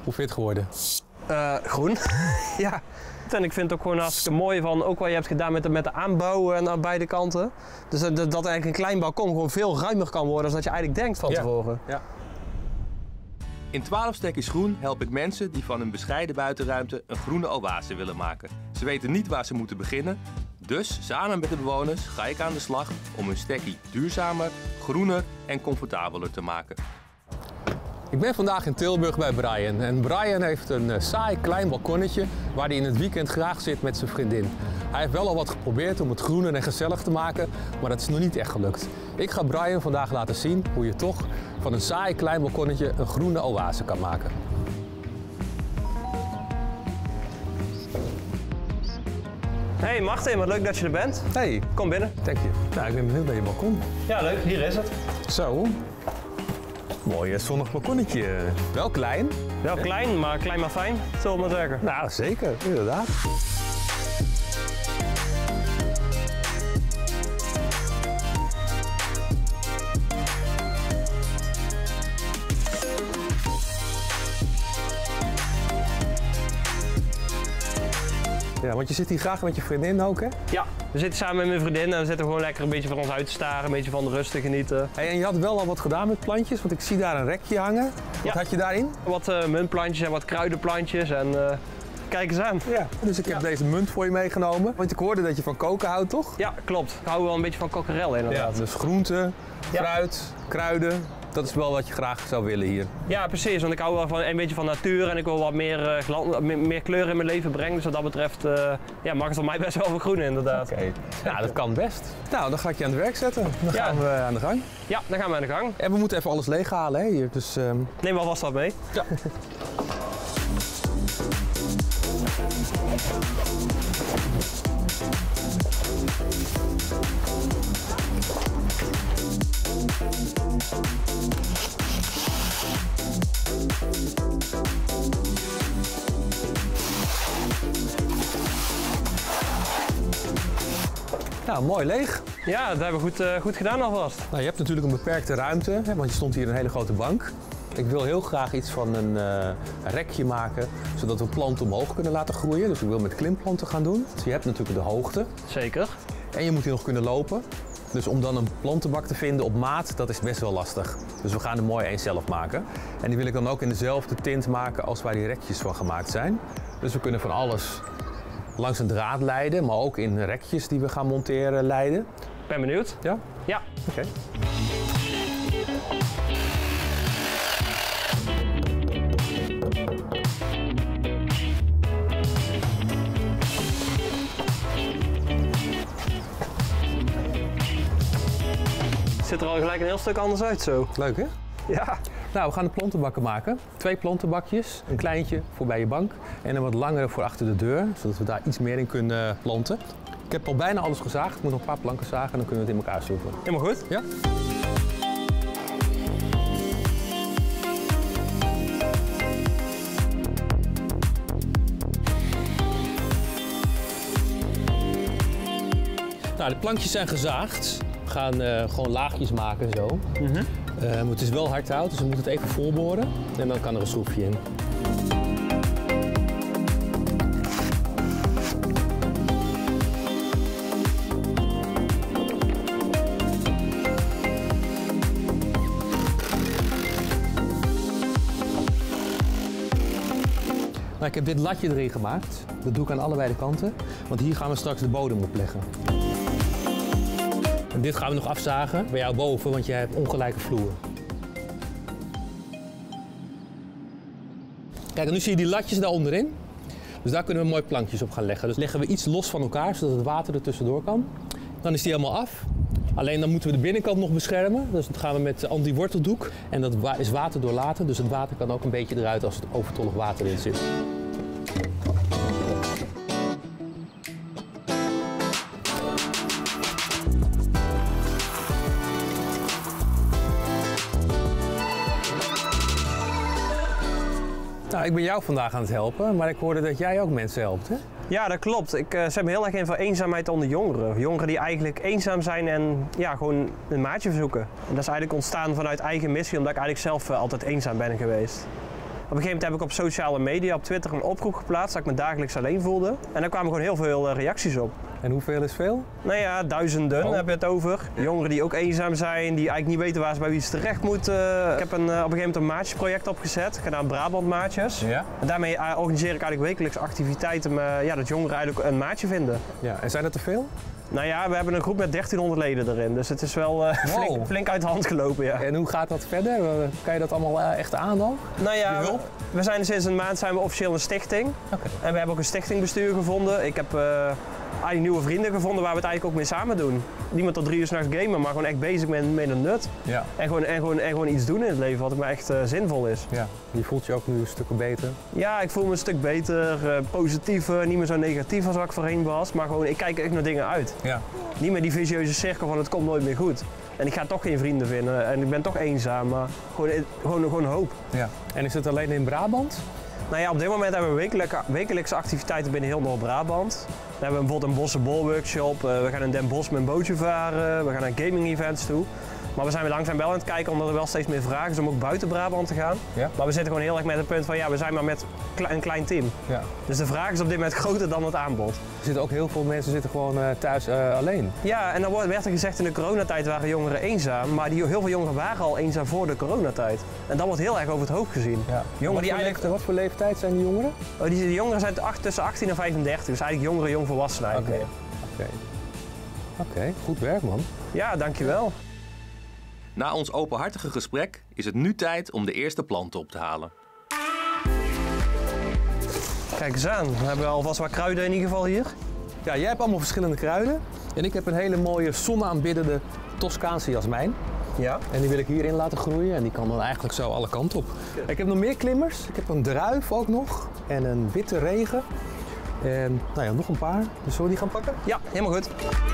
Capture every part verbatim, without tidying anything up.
Hoe vind je het geworden? Uh, groen. Ja. En ik vind het ook gewoon hartstikke mooi van ook wat je hebt gedaan met de, met de aanbouw en aan beide kanten. Dus dat, dat eigenlijk een klein balkon gewoon veel ruimer kan worden dan dat je eigenlijk denkt van ja. tevoren. Ja. In twaalf Stekjes Groen help ik mensen die van een bescheiden buitenruimte een groene oase willen maken. Ze weten niet waar ze moeten beginnen, dus samen met de bewoners ga ik aan de slag om hun stekkie duurzamer, groener en comfortabeler te maken. Ik ben vandaag in Tilburg bij Brian en Brian heeft een uh, saai klein balkonnetje waar hij in het weekend graag zit met zijn vriendin. Hij heeft wel al wat geprobeerd om het groener en gezellig te maken, maar dat is nog niet echt gelukt. Ik ga Brian vandaag laten zien hoe je toch van een saai klein balkonnetje een groene oase kan maken. Hey Martin, wat leuk dat je er bent. Hey. Kom binnen. Dank je. Nou, ik ben benieuwd naar je balkon. Ja, leuk. Hier is het. Zo. Mooi zonnig balkonnetje. Wel klein. Wel klein, maar klein maar fijn, zullen we maar zeggen. Nou, zeker. Inderdaad. Ja, want je zit hier graag met je vriendin ook, hè? Ja, we zitten samen met mijn vriendin en we zitten gewoon lekker een beetje voor ons uit te staren, een beetje van de rust te genieten. Hey, en je had wel al wat gedaan met plantjes, want ik zie daar een rekje hangen. Wat ja. had je daarin? Wat uh, muntplantjes en wat kruidenplantjes en uh, kijk eens aan. Ja, dus ik heb ja. deze munt voor je meegenomen, want ik hoorde dat je van koken houdt, toch? Ja, klopt. Ik hou wel een beetje van kokerel inderdaad. Ja, dus groenten, fruit, ja. kruiden. Dat is wel wat je graag zou willen hier. Ja, precies. Want ik hou wel van een beetje van natuur en ik wil wat meer, uh, meer kleur in mijn leven brengen. Dus wat dat betreft uh, ja, mag het voor mij best wel vergroenen inderdaad. Oké, okay. Ja, dat kan best. Nou, dan ga ik je aan het werk zetten. Dan ja. gaan we aan de gang. Ja, dan gaan we aan de gang. En we moeten even alles leeghalen hè, hier. Dus, um... neem alvast wat mee. Ja. Nou, mooi leeg. Ja, dat hebben we goed, uh, goed gedaan alvast. Nou, je hebt natuurlijk een beperkte ruimte, hè, want je stond hier een hele grote bank. Ik wil heel graag iets van een uh, rekje maken, zodat we planten omhoog kunnen laten groeien. Dus ik wil met klimplanten gaan doen. Dus je hebt natuurlijk de hoogte. Zeker. En je moet hier nog kunnen lopen. Dus om dan een plantenbak te vinden op maat, dat is best wel lastig. Dus we gaan er mooi één zelf maken. En die wil ik dan ook in dezelfde tint maken als waar die rekjes van gemaakt zijn. Dus we kunnen van alles langs een draad leiden, maar ook in rekjes die we gaan monteren leiden. Ben benieuwd. Ja? Ja. Oké. Okay. Het ziet er al gelijk een heel stuk anders uit zo. Leuk hè? Ja. Nou, we gaan de plantenbakken maken. Twee plantenbakjes, een kleintje voor bij je bank en een wat langere voor achter de deur, zodat we daar iets meer in kunnen planten. Ik heb al bijna alles gezaagd, ik moet nog een paar planken zagen en dan kunnen we het in elkaar schroeven. Helemaal goed? Ja. Nou, de plankjes zijn gezaagd. We gaan uh, gewoon laagjes maken zo. Mm-hmm. uh, maar het is wel hard hout, dus we moeten het even volboren en dan kan er een schroefje in. Nou, ik heb dit latje erin gemaakt. Dat doe ik aan allebei de kanten, want hier gaan we straks de bodem op leggen. En dit gaan we nog afzagen bij jou boven, want jij hebt ongelijke vloer. Kijk, en nu zie je die latjes daar onderin. Dus daar kunnen we mooi plankjes op gaan leggen. Dus leggen we iets los van elkaar, zodat het water er tussendoor kan. Dan is die helemaal af. Alleen dan moeten we de binnenkant nog beschermen. Dus dat gaan we met anti-worteldoek. En dat is waterdoorlaten, dus het water kan ook een beetje eruit als het overtollig water in zit. Nou, ik ben jou vandaag aan het helpen, maar ik hoorde dat jij ook mensen helpt, hè? Ja, dat klopt. Ik, uh, ze hebben heel erg in van eenzaamheid onder jongeren. Jongeren die eigenlijk eenzaam zijn en ja, gewoon een maatje verzoeken. En dat is eigenlijk ontstaan vanuit eigen missie, omdat ik eigenlijk zelf uh, altijd eenzaam ben geweest. een gegeven moment heb ik op sociale media, op Twitter, een oproep geplaatst dat ik me dagelijks alleen voelde. En daar kwamen gewoon heel veel uh, reacties op. En hoeveel is veel? Nou ja, duizenden oh. heb je het over. Jongeren die ook eenzaam zijn, die eigenlijk niet weten waar ze bij wie ze terecht moeten. Ik heb een, uh, op een gegeven moment een maatjesproject opgezet, gedaan Brabant Maatjes. Ja? En daarmee uh, organiseer ik eigenlijk wekelijks activiteiten uh, ja, dat jongeren eigenlijk een maatje vinden. Ja, en zijn dat te veel? Nou ja, we hebben een groep met dertienhonderd leden erin, dus het is wel uh, wow. flink, flink uit de hand gelopen. Ja. En hoe gaat dat verder? Kan je dat allemaal uh, echt aan dan? Nou ja, Die hulp? we zijn sinds een maand zijn we officieel een stichting. Okay. En we hebben ook een stichtingbestuur gevonden. Ik heb uh, eigenlijk nieuwe vrienden gevonden waar we het eigenlijk ook mee samen doen. Niemand tot drie uur 's nachts gamen, maar gewoon echt bezig met, met een nut. Ja. En, gewoon, en, gewoon, en gewoon iets doen in het leven wat me echt uh, zinvol is. Ja. Je voelt je ook nu een stuk beter? Ja, ik voel me een stuk beter, uh, positiever, niet meer zo negatief als wat ik voorheen was. Maar gewoon, ik kijk echt naar dingen uit. Ja. Niet meer die vicieuze cirkel van het komt nooit meer goed. En ik ga toch geen vrienden vinden en ik ben toch eenzaam, maar gewoon, gewoon, gewoon hoop. Ja. En is het alleen in Brabant? Nou ja, op dit moment hebben we wekelijkse, wekelijkse activiteiten binnen heel Noord-Brabant. We hebben bijvoorbeeld een Bossenbol-workshop, uh, we gaan in Den Bosch met een bootje varen, we gaan naar gaming-events toe. Maar we zijn weer langzaam wel aan het kijken omdat er wel steeds meer vragen is om ook buiten Brabant te gaan. Ja. Maar we zitten gewoon heel erg met het punt van ja, we zijn maar met een klein team. Ja. Dus de vraag is op dit moment groter dan het aanbod. Er zitten ook heel veel mensen zitten gewoon uh, thuis uh, alleen. Ja, en dan werd er gezegd in de coronatijd waren jongeren eenzaam, maar die, heel veel jongeren waren al eenzaam voor de coronatijd. En dat wordt heel erg over het hoofd gezien. Ja. Jongeren die eigenlijk... leeftijd, wat voor leeftijd zijn die jongeren? Oh, die, die jongeren zijn tussen achttien en vijfendertig, dus eigenlijk jongeren, jongvolwassenen eigenlijk. Oké, okay. okay. okay. Goed werk man. Ja, dankjewel. Na ons openhartige gesprek is het nu tijd om de eerste planten op te halen. Kijk eens aan, we hebben alvast wat kruiden in ieder geval hier. Ja, jij hebt allemaal verschillende kruiden. En ik heb een hele mooie zonaanbiddende Toscaanse jasmijn. Ja. En die wil ik hierin laten groeien en die kan dan eigenlijk zo alle kanten op. Ik heb nog meer klimmers. Ik heb een druif ook nog en een witte regen. En nou ja, nog een paar. Dus zullen we die gaan pakken? Ja, helemaal goed.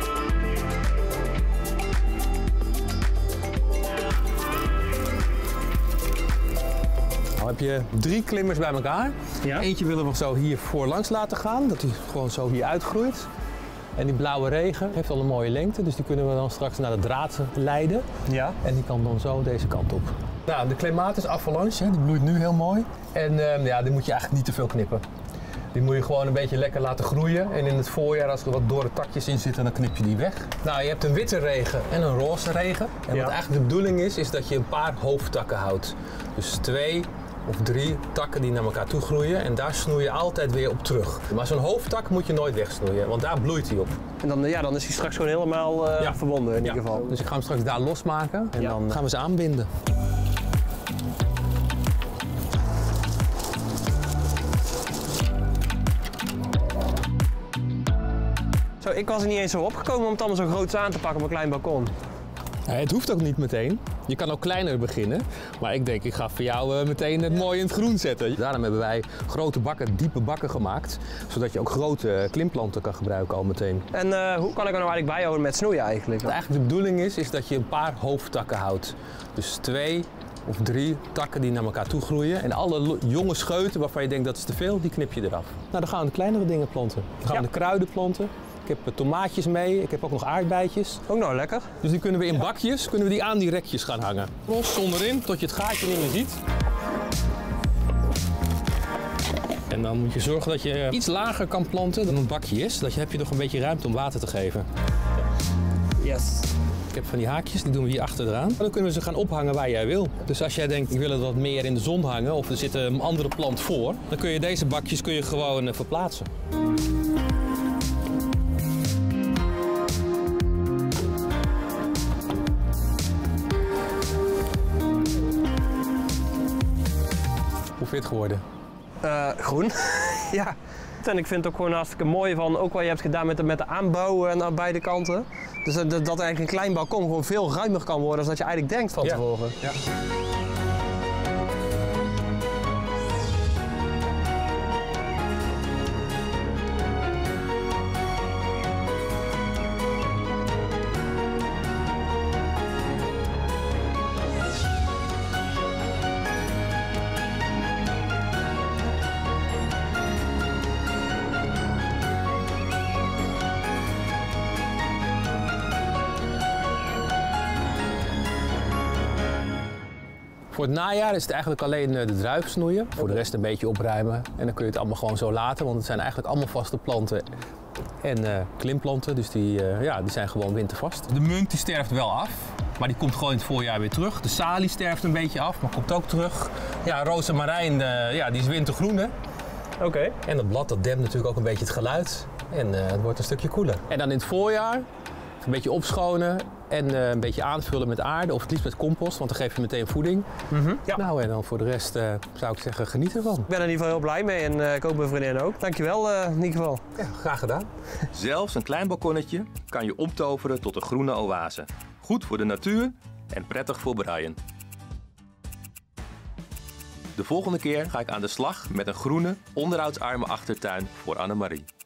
Dan heb je drie klimmers bij elkaar. Ja. Eentje willen we zo hier voorlangs laten gaan, dat die gewoon zo hier uitgroeit. En die blauwe regen heeft al een mooie lengte, dus die kunnen we dan straks naar de draad leiden. Ja. En die kan dan zo deze kant op. Nou, de Clematis avalanche, die bloeit nu heel mooi. En uh, ja, die moet je eigenlijk niet te veel knippen. Die moet je gewoon een beetje lekker laten groeien. En in het voorjaar, als er wat dorre takjes in zitten, dan knip je die weg. Nou, je hebt een witte regen en een roze regen. En ja. wat eigenlijk de bedoeling is, is dat je een paar hoofdtakken houdt. Dus twee of drie takken die naar elkaar toe groeien en daar snoei je altijd weer op terug. Maar zo'n hoofdtak moet je nooit wegsnoeien, want daar bloeit hij op. En dan, ja, dan is hij straks gewoon helemaal uh, ja. verbonden in ja. ieder geval. Dus ik ga hem straks daar losmaken en ja. dan gaan we ze aanbinden. Zo, ik was er niet eens zo opgekomen om het allemaal zo groot aan te pakken op een klein balkon. Ja, het hoeft ook niet meteen. Je kan ook kleiner beginnen. Maar ik denk, ik ga voor jou uh, meteen het mooi in het groen zetten. Daarom hebben wij grote bakken, diepe bakken gemaakt. Zodat je ook grote klimplanten kan gebruiken al meteen. En uh, hoe kan ik er nou eigenlijk bijhouden met snoeien eigenlijk? Wat eigenlijk de bedoeling is, is dat je een paar hoofdtakken houdt. Dus twee of drie takken die naar elkaar toe groeien. En alle jonge scheuten waarvan je denkt dat is te veel, die knip je eraf. Nou, dan gaan we de kleinere dingen planten. Dan gaan we ja. de kruiden planten. Ik heb tomaatjes mee, ik heb ook nog aardbeidjes. Ook nou lekker. Dus die kunnen we in bakjes, kunnen we die aan die rekjes gaan hangen. Los onderin, tot je het gaatje niet meer ziet. En dan moet je zorgen dat je iets lager kan planten dan een bakje is. Dat je, heb je nog een beetje ruimte om water te geven. Yes. Ik heb van die haakjes, die doen we hier achteraan. Dan kunnen we ze gaan ophangen waar jij wil. Dus als jij denkt, ik wil het wat meer in de zon hangen of er zit een andere plant voor, dan kun je deze bakjes kun je gewoon verplaatsen. Hoe vind je het geworden? Uh, groen, ja. En ik vind het ook gewoon hartstikke mooi van, ook wat je hebt gedaan met de, met de aanbouw en aan beide kanten. Dus dat, dat eigenlijk een klein balkon gewoon veel ruimer kan worden dan dat je eigenlijk denkt van ja. tevoren. Ja. Voor het najaar is het eigenlijk alleen de druiven snoeien. Voor de rest een beetje opruimen. En dan kun je het allemaal gewoon zo laten, want het zijn eigenlijk allemaal vaste planten. En uh, klimplanten, dus die, uh, ja, die zijn gewoon wintervast. De munt die sterft wel af, maar die komt gewoon in het voorjaar weer terug. De salie sterft een beetje af, maar komt ook terug. Ja, rozemarijn, uh, ja, die is wintergroen, hè. Oké. Okay. En dat blad dat dempt natuurlijk ook een beetje het geluid. En uh, het wordt een stukje koeler. En dan in het voorjaar een beetje opschonen en uh, een beetje aanvullen met aarde of het liefst met compost, want dan geef je meteen voeding. Mm-hmm. Ja. Nou, en dan voor de rest uh, zou ik zeggen, geniet ervan. Ik ben er in ieder geval heel blij mee en uh, ik hoop mijn vriendin ook. Dankjewel uh, in ieder geval. Ja, graag gedaan. Zelfs een klein balkonnetje kan je omtoveren tot een groene oase. Goed voor de natuur en prettig voor Brian. De volgende keer ga ik aan de slag met een groene, onderhoudsarme achtertuin voor Annemarie.